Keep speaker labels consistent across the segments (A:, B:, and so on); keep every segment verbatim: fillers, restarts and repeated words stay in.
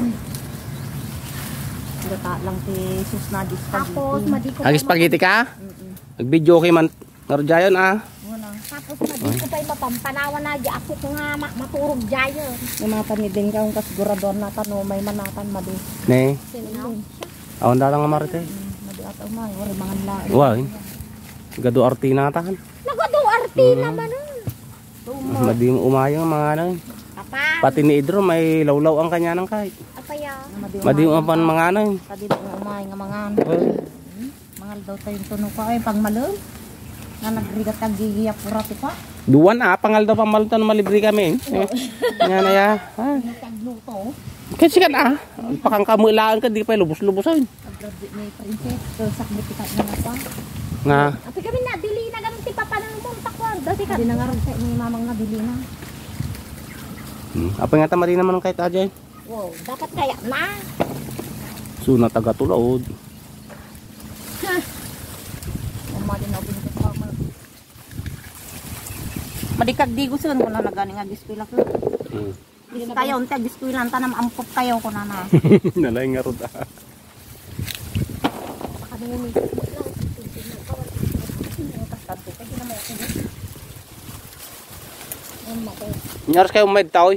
A: Gata lang ti sus na di spaghetti.
B: Tapos madiko.
C: Agi spaghetti ka? Nag-video kay man narjayon ah.
B: Tapos madiko pa yung mapampanawan na di ako ko nga ma maturog jayon.
A: Yung mga tanidin ka kung kasigurador na tanong may manatan madi.
C: Ne.
B: Sino?
C: Awan dalang nga Maritess.
A: Madi at umay wala mga lain.
C: Wow. Gado arti na tan.
B: Nagado arti naman nun.
C: Madi umayang mga ano.
B: Papa.
C: Pati ni Idro may lawlaw ang kanya ng kahit.
B: Apaya.
C: Madi ang pan mga ano.
A: Padi nga umay nga mga mga daw tayong tunog pa ay pang malum. Nga nagrigat kag gigiyak purati pa.
C: Duwan ah, pangal daw pamalutan malibre kami. Eh. Nga na ya. Ah.
B: Nagluto.
C: Kasi kan ah, pakang kamulaan ka di pa lubos-lubosan.
A: Graduate ni princess, so sakbit kita na pa.
C: Nga.
B: Ati kami na dili na gamit ti papa nang mong takwar. Dati ka.
A: Di na nga ron sa ni mamang nabili na.
C: Hmm. Apa nga tamari naman ng kahit ajay.
B: Wow, dapat kaya na.
C: Suna taga tulod.
A: Umma din ako dito pa. Madikag di gusto ko na nagani nga giskwela ko.
C: Hmm.
A: Kayo unta giskwela ta na ampop kayo ko na na.
C: Nalay nga rod ah.
B: Kanini.
C: Nyaris kayo may taoy.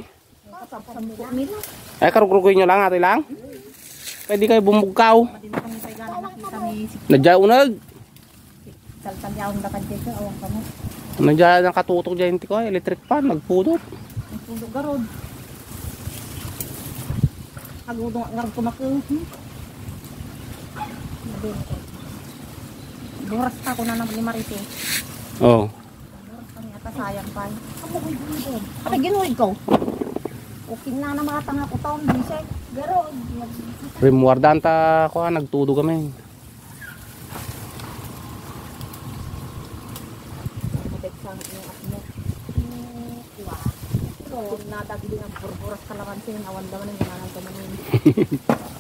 C: Ay karugrugoy nyo lang ate lang. Pwede kayo bumugkaw. Nadya unag.
A: Salsal yaong dakad dito awang kamo.
C: Nadya ng katutok dyan ko electric pan nagpudot.
A: Nagpudot garod. Agudong ngarag kumako. Buras pa ko na naman ni Maritess.
C: Oh.
A: Buras pa niya sayang pa. Amo ko'y bunog. Pati ginuid ko. Okay na na mga tanga ko taon bisek. Garod.
C: Rimwardan ta ko nagtudo kami.
A: Mabeksang yung atmo. So, nadagli ng burburas kalamansi awan daman ng gananan ko manin.